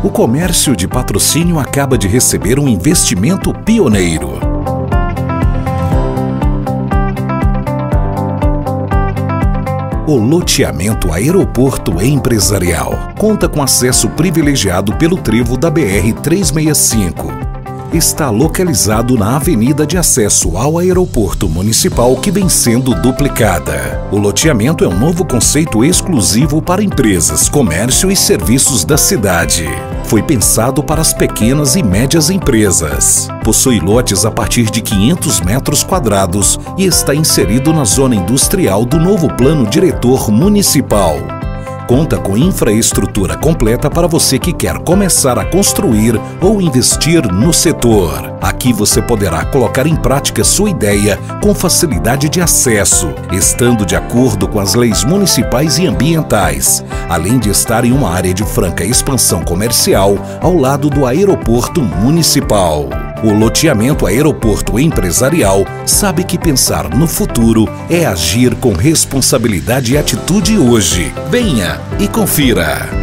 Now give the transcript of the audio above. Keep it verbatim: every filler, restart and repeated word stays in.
O comércio de Patrocínio acaba de receber um investimento pioneiro. O loteamento Aeroporto Empresarial conta com acesso privilegiado pelo trevo da B R trezentos e sessenta e cinco. Está localizado na avenida de acesso ao aeroporto municipal que vem sendo duplicada. O loteamento é um novo conceito exclusivo para empresas, comércio e serviços da cidade. Foi pensado para as pequenas e médias empresas. Possui lotes a partir de quinhentos metros quadrados e está inserido na zona industrial do novo Plano Diretor Municipal. Conta com infraestrutura completa para você que quer começar a construir ou investir no setor. Aqui você poderá colocar em prática sua ideia com facilidade de acesso, estando de acordo com as leis municipais e ambientais, além de estar em uma área de franca expansão comercial ao lado do aeroporto municipal. O loteamento Aeroporto Empresarial sabe que pensar no futuro é agir com responsabilidade e atitude hoje. Venha e confira!